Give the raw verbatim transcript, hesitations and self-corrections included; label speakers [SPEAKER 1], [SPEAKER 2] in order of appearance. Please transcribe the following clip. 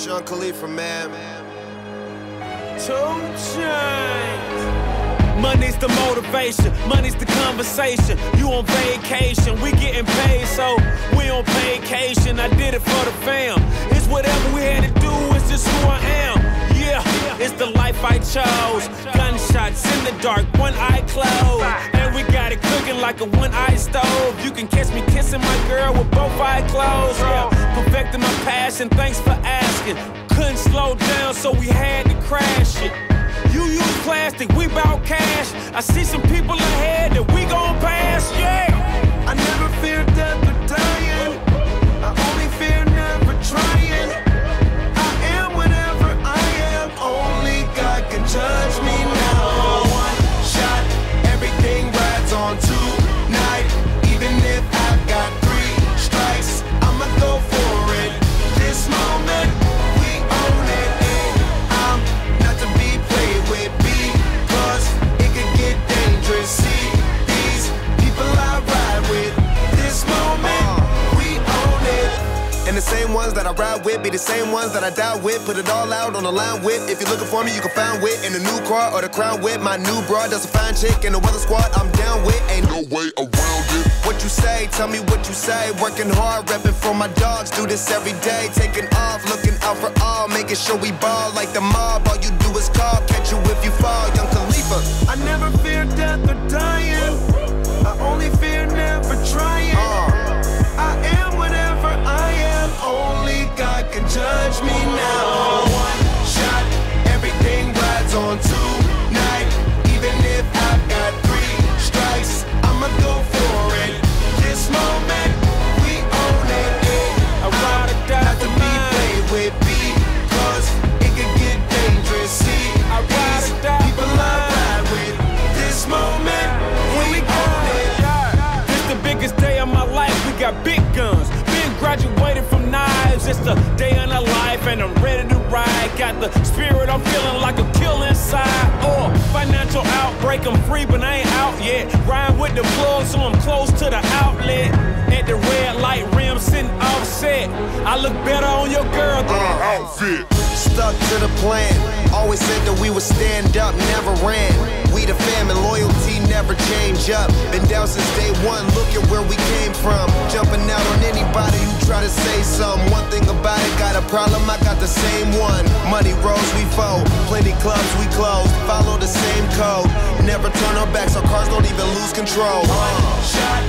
[SPEAKER 1] Sean Khalifa, man.
[SPEAKER 2] Two Chainz. Money's the motivation, money's the conversation. You on vacation, we getting paid, so we on vacation. I did it for the fam. It's whatever we had to do, it's just who I am. Yeah, it's the life I chose. Gunshots in the dark, one eye closed. And we got it cooking like a one-eye stove. You can catch me kissing my girl with both eyes closed. Yeah, perfecting my passion, thanks for asking. Couldn't slow down, so we had to crash it. You use plastic, we bout cash. I see some people ahead that we gon' pass, yeah.
[SPEAKER 3] I never fear death or dying. I only fear never trying. I am whatever I am. Only God can judge me now. One shot, everything rides on tonight. Even if I've got three strikes, I'ma go for it. This moment, we own it. And I'm not to be played with, because it could get dangerous. See these people I ride with. This moment, we own it.
[SPEAKER 1] And the same ones that I ride with be the same ones that I die with. Put it all out on the line with. If you're looking for me, you can find wit in the new car or the crown with. My new broad does a fine chick in the weather squad I'm down with. Ain't no way around it. What you say, tell me what you say. Working hard, repping for my dogs. Do this every day, taking off, looking out for all. Making sure we ball like the mob. All you do is call, catch you if you fall. Young Khalifa.
[SPEAKER 3] I never fear death or dying. I only fear never trying.
[SPEAKER 1] Uh.
[SPEAKER 3] I am whatever I am. Only God can judge me now. One shot, everything rides on tonight. Even if I've got three strikes, I'ma go for it. This moment, we own it.
[SPEAKER 2] I ride or die
[SPEAKER 3] Not to
[SPEAKER 2] for
[SPEAKER 3] be
[SPEAKER 2] mine.
[SPEAKER 3] played with, because it can get dangerous. See,
[SPEAKER 2] I ride
[SPEAKER 3] these
[SPEAKER 2] or die
[SPEAKER 3] people
[SPEAKER 2] for
[SPEAKER 3] I
[SPEAKER 2] mine.
[SPEAKER 3] ride with. This moment, we own it.
[SPEAKER 2] This the biggest day of my life, we got big guns. Been graduated from knives, it's the day in our life and I'm ready to ride. Got the spirit, I'm feeling like a kill inside. Or financial outbreak, I'm free but I ain't out yet. Ride with the plug so I'm close to the outlet. At the red light rim sitting offset. I look better on your girl than her outfit.
[SPEAKER 1] Stuck to the plan. Always said that we would stand up, never ran. We the fam and loyalty never change up. Been down since day one, look at where we came from. Jumping out on anybody who try to say something. One thing about it, got a problem, I got the same one. Money rolls, we fold. Plenty clubs, we close. Follow the same code. Never turn our backs, our cars don't even lose control.
[SPEAKER 3] One shot,